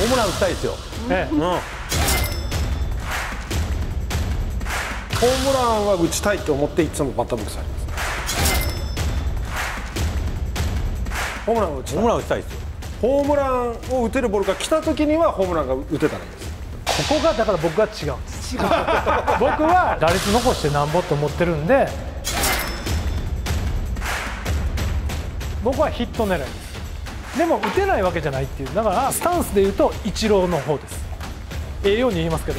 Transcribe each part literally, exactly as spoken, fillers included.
ームラン打ちたいですよ。 ええ、 うん。 ホームランは打ちたいと思っていつもバッターボックス入ります。ホームランを打ちたい。 ホームラン打ちたいですよ。 ホームランを打てるボールが来た時にはホームランが打てたらいいです。 ここがだから僕は違うんです。違う僕は打率残してなんぼと思ってるんで、僕はヒット狙いです。でも打てないわけじゃないっていう、だからスタンスでいうとイチローの方です。ええように言いますけど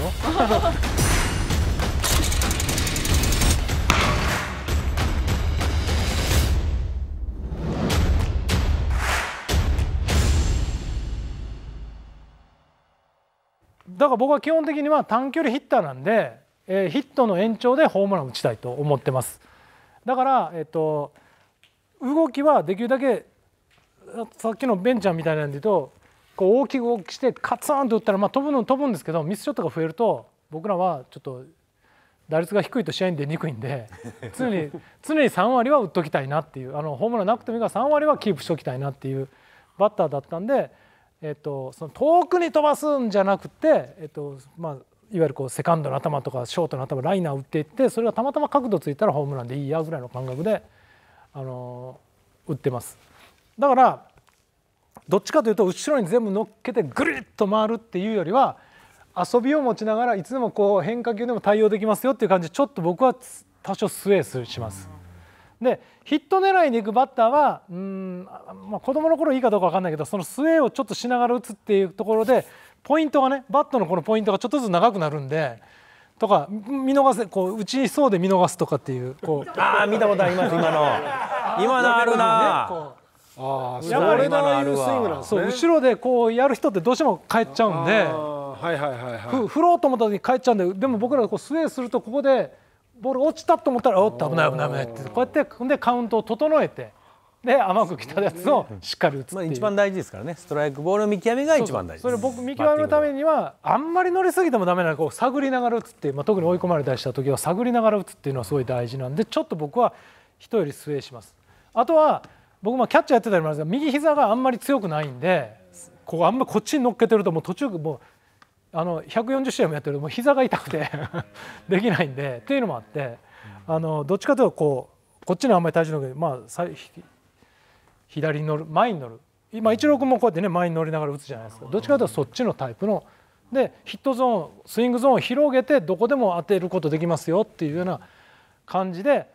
だから僕は基本的には短距離ヒッターなんで、えー、ヒットの延長でホームランを打ちたいと思ってます。だから、えっと、動きはできるだけさっきのベンちゃんみたいなんで言うとこう大きく大きくしてカツンと打ったら、まあ、飛ぶの飛ぶんですけど、ミスショットが増えると僕らはちょっと打率が低いと試合に出にくいんで常に常にさん割は打っときたいなっていう、あのホームランなくてもいいからさん割はキープしておきたいなっていうバッターだったんで。えっと、その遠くに飛ばすんじゃなくて、えっとまあ、いわゆるこうセカンドの頭とかショートの頭ライナー打っていって、それがたまたま角度ついたらホームランでいいやぐらいの感覚で、あのー、打ってます。だからどっちかというと後ろに全部乗っけてぐるっと回るっていうよりは遊びを持ちながらいつでもこう変化球でも対応できますよっていう感じでちょっと僕は多少スウェーします。でヒット狙いに行くバッターはうーん、まあ、子供の頃いいかどうか分かんないけど、そのスウェーをちょっとしながら打つっていうところでポイントがね、バットのこのポイントがちょっとずつ長くなるんでとか、見逃せこう打ちそうで見逃すとかっていう、こうああ見たことあります今の。今のあるな。 ああ、それのああいうスイングなんですね。 そう後ろでこうやる人ってどうしても帰っちゃうんで、 はいはいはいはい。 ふ振ろうと思った時に帰っちゃうんで、でも僕らがこうスウェーするとここでボールが落ちたと思ったらおっと危ない危ない危ないってこうやってでカウントを整えて、で甘く来たやつをしっかり打つっていう、 まあ一番大事ですからね。ストライクボールの見極めが一番大事です。 それ僕見極めるためにはあんまり乗りすぎてもダメなので、こう探りながら打つっていう、まあ、特に追い込まれたりした時は探りながら打つっていうのはすごい大事なんで、ちょっと僕は人よりスウェーします。あとは僕もキャッチャーやってたりもあるんですが、右膝があんまり強くないんで、こうあんまりこっちに乗っけてるともう途中もうあのひゃくよんじゅう試合もやってるともう膝が痛くてできないんでっていうのもあって、あのどっちかというとこうこっちにあんまり体重の上で、まあ、左に乗る前に乗る、今イチロー君もこうやってね前に乗りながら打つじゃないですか。どっちかというとそっちのタイプのでヒットゾーンスイングゾーンを広げてどこでも当てることできますよっていうような感じで。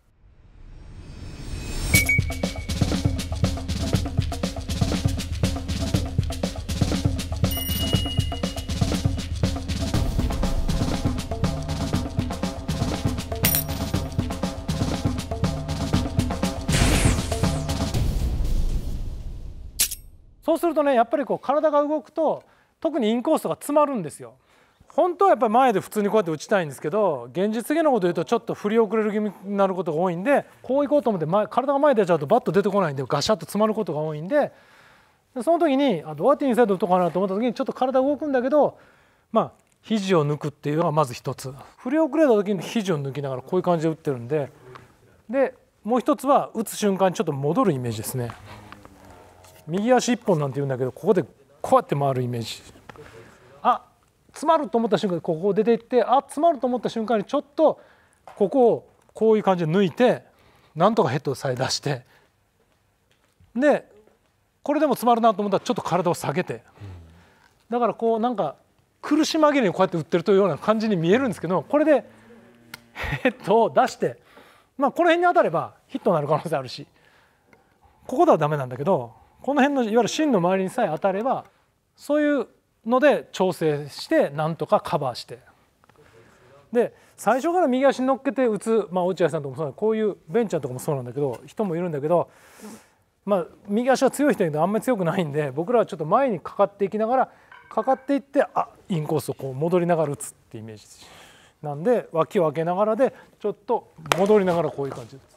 そうするとね、やっぱりこう体が動くと特にインコースが詰まるんですよ。本当はやっぱり前で普通にこうやって打ちたいんですけど、現実的なこと言うとちょっと振り遅れる気味になることが多いんで、こういこうと思って前体が前に出ちゃうとバット出てこないんでガシャッと詰まることが多いんで、その時にあどうやってインサイド打とうかなと思った時にちょっと体動くんだけど、まあ肘を抜くっていうのがまず一つ。振り遅れた時に肘を抜きながらこういう感じで打ってるんで、でもう一つは打つ瞬間にちょっと戻るイメージですね。右足一本なんて言うんだけど、ここでこうやって回るイメージ。あ詰まると思った瞬間にここを出ていって、あ詰まると思った瞬間にちょっとここをこういう感じで抜いて、なんとかヘッドさえ出して、でこれでも詰まるなと思ったらちょっと体を下げて、だからこうなんか苦し紛れにこうやって打ってるというような感じに見えるんですけど、これでヘッドを出して、まあこの辺に当たればヒットになる可能性あるし、ここではダメなんだけど、この辺のいわゆる芯の周りにさえ当たれば、そういうので調整してなんとかカバーして、で最初から右足に乗っけて打つ、まあ、落合さんとかもそうだ、こういうベンチャーとかもそうなんだけど人もいるんだけど、まあ、右足は強い人だけどあんまり強くないんで、僕らはちょっと前にかかっていきながらかかっていって、あインコースをこう戻りながら打つってイメージなんで、脇を開けながらでちょっと戻りながらこういう感じで。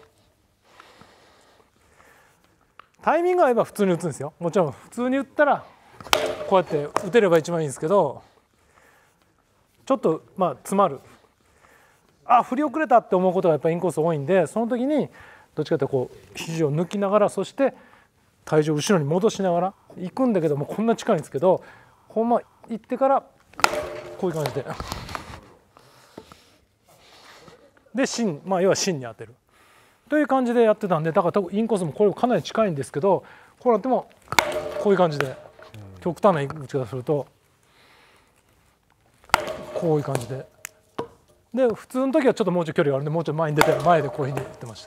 タイミングが合えば普通に打つんですよ。もちろん普通に打ったらこうやって打てれば一番いいんですけど、ちょっとまあ詰まる、あ振り遅れたって思うことがやっぱりインコース多いんで、その時にどっちかというとこう肘を抜きながら、そして体重を後ろに戻しながら行くんだけども、こんな近いんですけど、 ほんま行ってからこういう感じでで芯、まあ要は芯に当てるという感じでやってたんで、だから多分インコースもこれかなり近いんですけど、こうなってもこういう感じで極端な打ち方するとこういう感じで、で普通の時はちょっともうちょい距離があるんでもうちょい前に出て前でこういうふうに打ってました。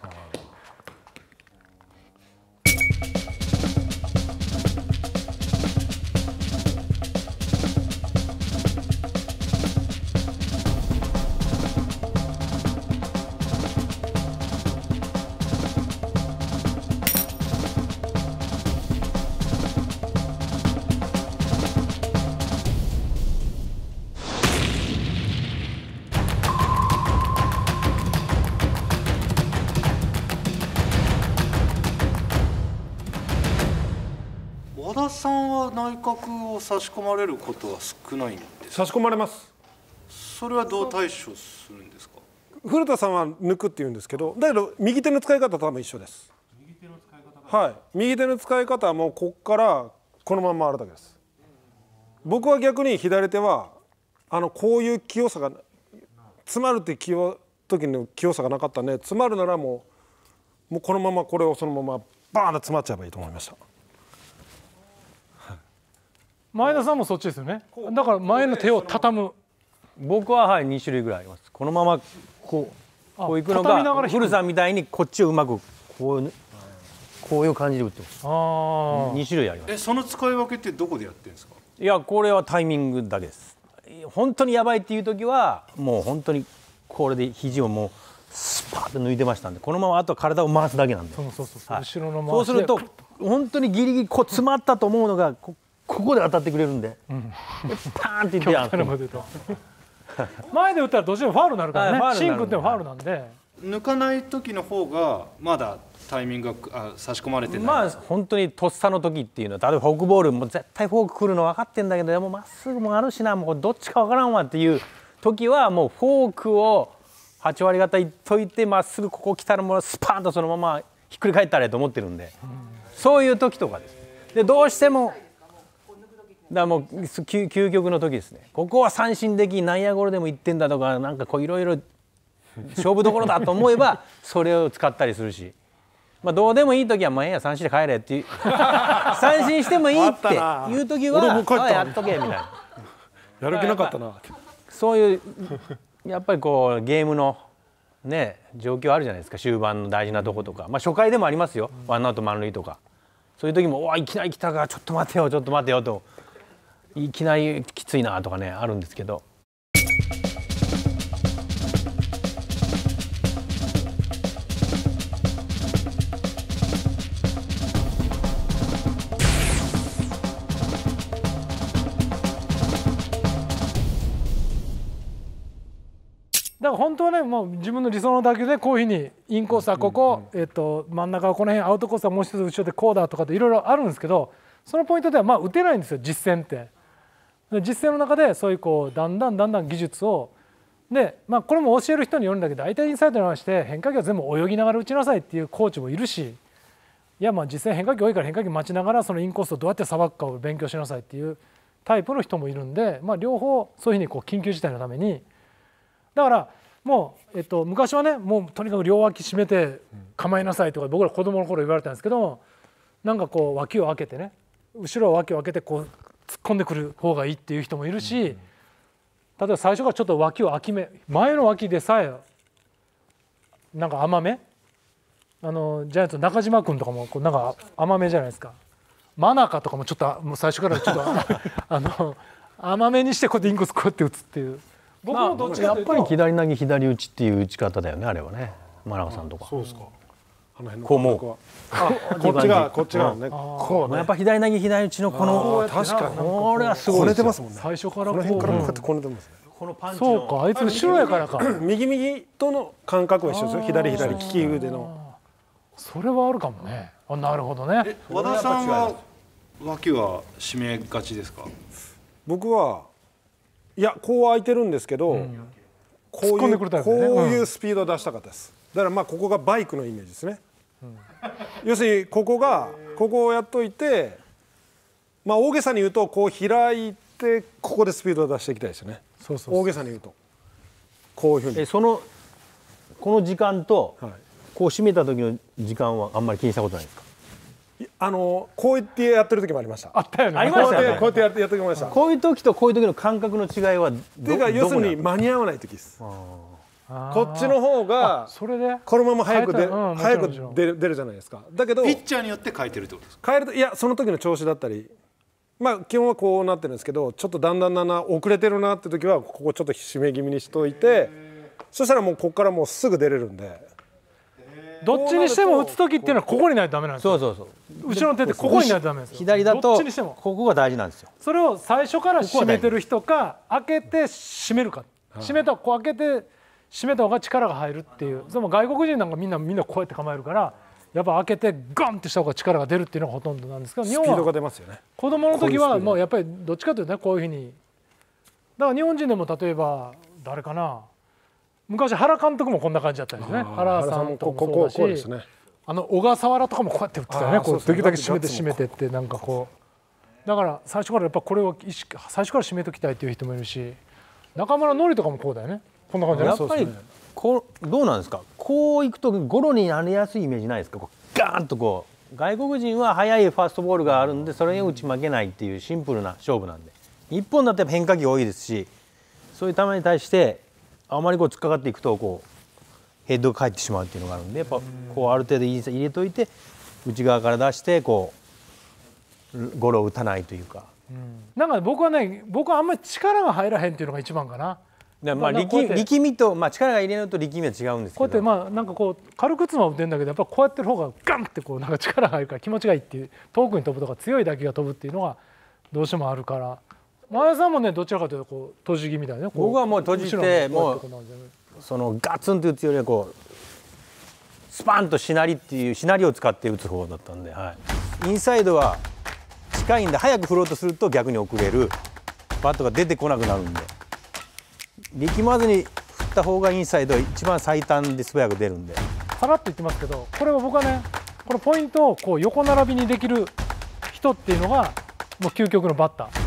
和田さんは内角を差し込まれることは少ないんですか？ 差し込まれます。 それはどう対処するんですか？ 古田さんは抜くって言うんですけど、だけど右手の使い方多分一緒です。右手の使い方はい、右手の使い方はもうここからこのまま回るだけです。僕は逆に左手はあのこういう器用さが詰まるって器用時の器用さがなかったんで、詰まるならもうもうこのままこれをそのままバーンと詰まっちゃえばいいと思いました。 前田さんもそっちですよね。だから前の手を畳む。 僕ははいに種類ぐらいあります。このままこうこういくのか、古さんみたいにこっちをうまくこうこういう感じで打ってます。あに種類あります。 え、その使い分けってどこでやってるんですか？ いや、これはタイミングだけです。本当にやばいっていう時はもう本当にこれで肘をもうスパッと抜いてましたんで、このままあと体を回すだけなんで。 そうそうそう、はい、後ろのそうすると本当にギリギリこう詰まったと思うのがこここで当たってくれるんで、うん、パーンっていってやる。 前で打ったらどっちでもファウルになるからね。シンクってもファウルなんで。 抜かない時の方がまだタイミングがあ差し込まれてない。 まあ本当にとっさの時っていうのは、例えばフォークボールも絶対フォーク来るの分かってんだけど、でもまっすぐもあるしな、もうどっちか分からんわっていう時はもうフォークをはち割方いっといて、まっすぐここ来たらもうスパーンとそのままひっくり返ったらと思ってるんで、うん、そういう時とかです。でどうしてもだからもう究極の時ですね。ここは三振でき内野ゴロでもいってんだとか、なんかこういろいろ勝負どころだと思えばそれを使ったりするし、まあどうでもいい時はまあええや三振で帰れっていう三振してもいいっていう時はあやっとけみたいな。 やる気なかったな。 そういうやっぱりこうゲームのね状況あるじゃないですか。終盤の大事なとことか、まあ初回でもありますよ。ワンアウト満塁とか、そういう時もおいきなり来たからちょっと待てよちょっと待てよと。いきなりきついなとかねあるんですけど、 だから本当はね、もう自分の理想の打球でこういうふうにインコースはここ、えっと真ん中はこの辺、アウトコースはもう一つ後ろでこうだとかっていろいろあるんですけど、そのポイントではまあ打てないんですよ実戦って。実戦の中でそういうこうだんだんだんだん技術をで、まあ、これも教える人によるんだけど、大体インサイドに回して変化球は全部泳ぎながら打ちなさいっていうコーチもいるし、いやまあ実際変化球多いから変化球待ちながらそのインコースをどうやってさばくかを勉強しなさいっていうタイプの人もいるんで、まあ、両方そういうふうにこう緊急事態のためにだからもう、えっと、昔はねもうとにかく両脇締めて構えなさいとか僕ら子供の頃言われたんですけど、なんかこう脇を開けてね後ろを脇を開けてこう突っ込んでくる方がいいっていう人もいるし、例えば最初からちょっと脇を開きめ前の脇でさえなんか甘め、あのジャイアンツの中島君とかもこうなんか甘めじゃないですか。真中とかもちょっともう最初からちょっとあの甘めにしてこうやってインコースこうやって打つっていう。 僕もどっちかというとやっぱり左投げ左打ちっていう打ち方だよねあれはね。真中さんとか。 そうですか。 こうもうこっちがこっちがね、 こうやっぱ左投げ左打ちのこの確かにこれはすごいですよ。 最初からこの辺からこうやってこねてますね。 このパンチそうか、あいつ後ろやからか。 右右との感覚は一緒ですよ。左左利き腕の。 それはあるかもね。あ、なるほどね。 和田さんは脇は締めがちですか？ 僕はいやこう空いてるんですけど、こういうこういうスピードを出したかったです。だからまあここがバイクのイメージですね。うん、要するにここがここをやっといて、まあ大げさに言うとこう開いててここでスピードを出していきたいですよね。 そうそうそう大げさに言うとこういうふうに。 えそのこの時間と、 はい、 こう締めた時の時間はあんまり気にしたことないですか？ あのこうやってやってる時もありました。 あったよね。 ありましたよね。 こうやってやってやってきました。 こういう時とこういう時の感覚の違いはどっていうか要するに間に合わない時です。こっちの方がそれでこのまま早く出る、 うん、 早く出る出るじゃないですか。だけどピッチャーによって変えてるってことですか？ 変えるといやその時の調子だったり、まあ基本はこうなってるんですけど、ちょっとだんだんだんだん遅れてるなって時はここちょっと締め気味にしといて、そしたらもうここからもうすぐ出れるんで。 どっちにしても打つ時っていうのはここにないとダメなんですよ。 そうそうそう。 後ろの手ってここにないとダメなんですよ。 左だとどっちにしてもここが大事なんですよ。 それを最初から締めてる人か開けて締めるか、締めたこう開けて締めた方が力が入るっていう。その外国人なんかみんなみんなこうやって構えるから、やっぱ開けてガンってした方が力が出るっていうのがほとんどなんですけど、日本スピードがは出ますよね。 子供の時はもうやっぱりどっちかというとね、こういうふうに。だから日本人でも例えば誰かな、昔原監督もこんな感じだったんですね。原さんとかもそうだし、あの小笠原とかもこうやって打ってたよね。こうできるだけ締めて締めてってなんかこう。だから最初からやっぱこれを意識最初から締めときたいっていう人もいるし、中村典とかもこうだよね。こんな感じ。 やっぱりこうどうなんですか？こういくとゴロになりやすいイメージないですか？こうガーンとこう外国人は速いファーストボールがあるんで、それに打ち負けないっていうシンプルな勝負なんで、日本だって変化球多いですし、そういう球に対してあまりこう突っかかっていくとこうヘッドが返ってしまうっていうのがあるんで、やっぱこうある程度入れといて内側から出してこうゴロを打たないというか。 うん、なんか僕はね、僕はあんまり力が入らへんっていうのが一番かな。 でまあ力力みと、まあ、力が入れると力みは違うんですけど、 こうやってまあなんかこう軽くつま打てんだけど、やっぱこうやってる方がガンってこうなんか力が入るから気持ちがいいっていう、遠くに飛ぶとか強い打球が飛ぶっていうのがどうしてもあるから。前田さんもねどちらかというとこう閉じ気味だよね。 僕はもう閉じてもうそのガツンと打つよりはこうスパンとしなりっていうしなりを使って打つ方だったんで、はい、インサイドは近いんで早く振ろうとすると逆に遅れる、バットが出てこなくなるんで力まずに振った方がインサイドは一番最短で素早く出るんで。 さらっと言ってますけど、これは僕はねこのポイントをこう横並びにできる人っていうのがもう究極のバッター。